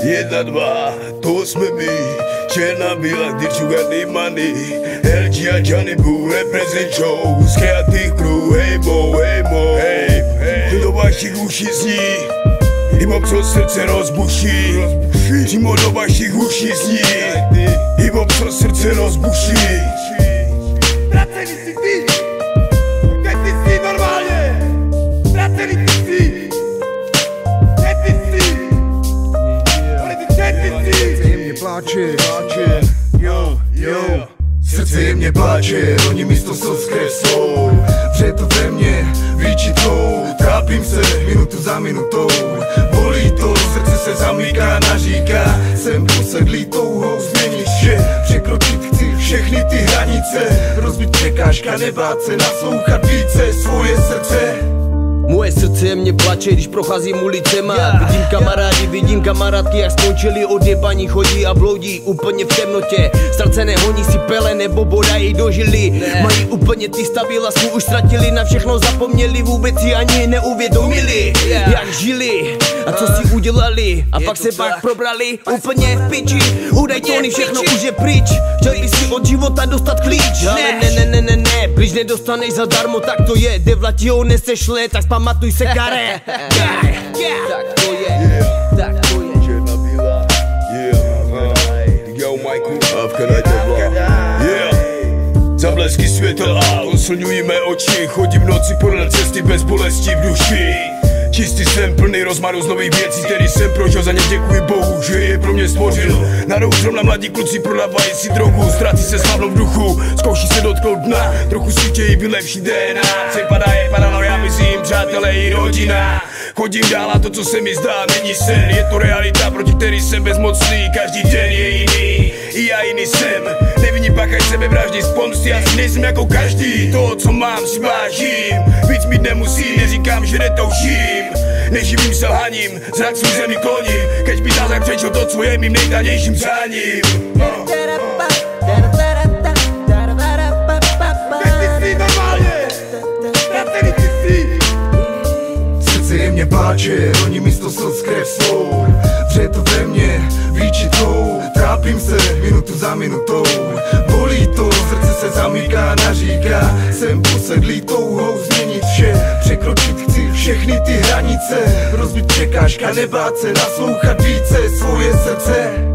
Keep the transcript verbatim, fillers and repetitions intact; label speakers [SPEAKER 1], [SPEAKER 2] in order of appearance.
[SPEAKER 1] Jedna, dva, to jsme my. Černá, bílá, kdy sugar money. L G a Johnny Boo represent show. Z kreativ crew, hej mo, hej mo, hej, hej. Do vašich uší zní hip-hop, co srdce rozbuší. Přímo do vašich uší zní hip-hop, co srdce rozbuší.
[SPEAKER 2] Ztracený si ty, kde ty jsi normálně. Ztracený ty jsi, kde ty jsi, ale ty kde ty jsi.
[SPEAKER 3] Jemně pláče, pláče, jo, jo. Srdce jemně pláče, oni místo slz kreslou. Vře to ve mně výčitou, trápím se minutu za minutou. Bolí to, srdce se zamyká, naříká. Jsem posedlý touhou změnit vše, překročit chci všechny ty hranice. Rozbít překážka, nebát se, naslouchat více svoje srdce.
[SPEAKER 4] Moje srdce mě plače, když procházím ulicema. Vidím kamarádi, vidím kamarádky, jak skončili odjebaní, chodí a bloudí úplně v temnotě. Srdce nehoní si pele nebo bodají do žily. Mají úplně ty stavy, lásku už ztratili, na všechno zapomněli, vůbec si ani neuvědomili, jak žili a co si udělali. A pak se pak probrali úplně v piči. Udaj tóny, všechno už je pryč. Chtěl by si od života dostat klíč, ale ne, ne, ne, ne, ne, klíč nedostaneš zadarmo, tak to je. Devla ti ho nesešle, tak pamatuj se, kare. Tak to je, tak to je.
[SPEAKER 1] Černá, bílá, yeah. Yo, Michael, a v Kanadě vlá. Yeah. Zablesky světel a oslňují mé oči. Chodím v noci podle cesty bez bolesti v duši. Čistý jsem plný rozmaru z nových věcí, který jsem prožil, za ně děkuji Bohu, že je pro mě stvořil. Na rohu zrovna mladí kluci prodávají si drogu, ztrácí se slavnou v duchu, zkouší se dotknout dna, trochu si chtějí vylepšit D N A. Přepadá je paranoja, myslím, přátelé i rodina. Chodím dál a to, co se mi zdá, není sen, je to realita, proti který jsem bezmocný. Každý den je jiný, i já jiný jsem. Nevinní páchají sebevraždy z pomsty, asi nejsem jako každý. To, co mám, si vážím, víc mít nemusím, neříkám, že netoužím. Neživým selhaním, zrak svůj zemi kloním, keď by zázrak přečil to, co je mým nejtanějším přáním. No.
[SPEAKER 3] Jemně pláče, oni místo slz kreslou. Vře to ve mně výčitou, trápím se minutu za minutou. Bolí to, srdce se zamyká, naříká. Jsem posedlý touhou změnit vše, překročit chci všechny ty hranice. Rozbít překážka, nebát se, naslouchat více svoje srdce.